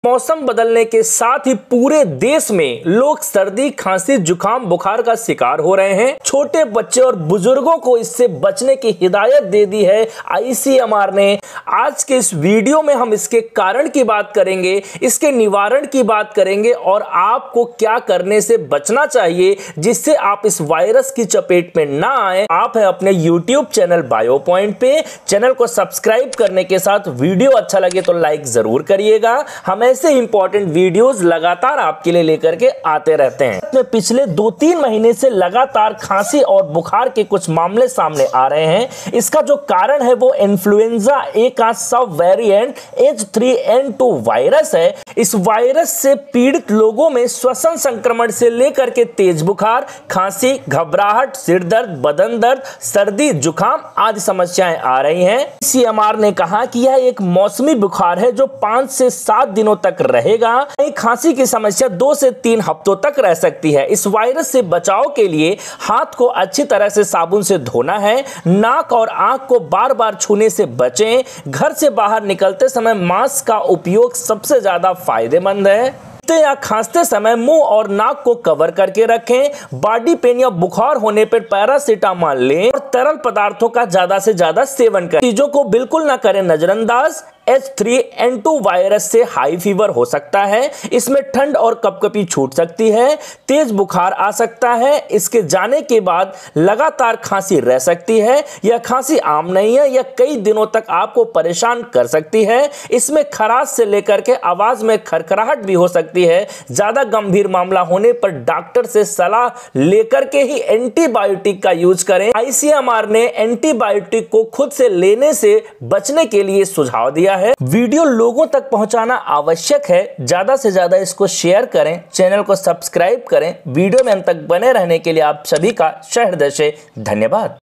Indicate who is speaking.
Speaker 1: मौसम बदलने के साथ ही पूरे देश में लोग सर्दी, खांसी, जुकाम, बुखार का शिकार हो रहे हैं। छोटे बच्चे और बुजुर्गों को इससे बचने की हिदायत दे दी है आईसीएमआर ने। आज के इस वीडियो में हम इसके कारण की बात करेंगे, इसके निवारण की बात करेंगे और आपको क्या करने से बचना चाहिए जिससे आप इस वायरस की चपेट में ना आए। आप है अपने YouTube चैनल बायो पॉइंट पे। चैनल को सब्सक्राइब करने के साथ वीडियो अच्छा लगे तो लाइक जरूर करिएगा। हम ऐसे इंपॉर्टेंट वीडियोस लगातार आपके लिए लेकर के आते रहते हैं। में पिछले 2-3 महीने से लगातार खांसी और बुखार के कुछ मामले सामने आ रहे हैं। इसका जो कारण है वो इन्फ्लुएंजा ए का सब वेरिएंट H3N2 वायरस है। इस वायरस से पीड़ित लोगों में श्वसन संक्रमण से लेकर के तेज बुखार, खांसी, घबराहट, सिर दर्द, बदन दर्द, सर्दी, जुकाम आदि समस्याएं आ रही हैं। आईसीएमआर ने कहा कि यह एक मौसमी बुखार है जो 5 से 7 दिनों तक रहेगा। खांसी की समस्या 2 से 3 हफ्तों तक रह सकती है। इस वायरस से बचाव के लिए हाथ को अच्छी तरह से साबुन से धोना है। नाक और आंख को बार बार छूने से बचें। घर से बाहर निकलते समय मास्क का उपयोग सबसे ज्यादा फायदेमंद है। या खांसते समय मुंह और नाक को कवर करके रखें। बॉडी पेन या बुखार होने पर पैरासीटामोल लें और तरल पदार्थों का ज्यादा से ज्यादा सेवन करें। चीजों को बिल्कुल ना करें नजरअंदाज। H3N2 वायरस से हाई फीवर हो सकता है। इसमें ठंड और कपकपी छूट सकती है। तेज बुखार आ सकता है। इसके जाने के बाद लगातार खांसी रह सकती है। यह खांसी आम नहीं है, यह कई दिनों तक आपको परेशान कर सकती है। इसमें खराश से लेकर के आवाज में खरखराहट भी हो सकती है। ज्यादा गंभीर मामला होने पर डॉक्टर से सलाह लेकर के ही एंटीबायोटिक का यूज करें। आईसीएमआर ने एंटीबायोटिक को खुद से लेने से बचने के लिए सुझाव दिया है। वीडियो लोगों तक पहुंचाना आवश्यक है। ज्यादा से ज्यादा इसको शेयर करें, चैनल को सब्सक्राइब करें। वीडियो में अंत तक बने रहने के लिए आप सभी का सहृदय से धन्यवाद।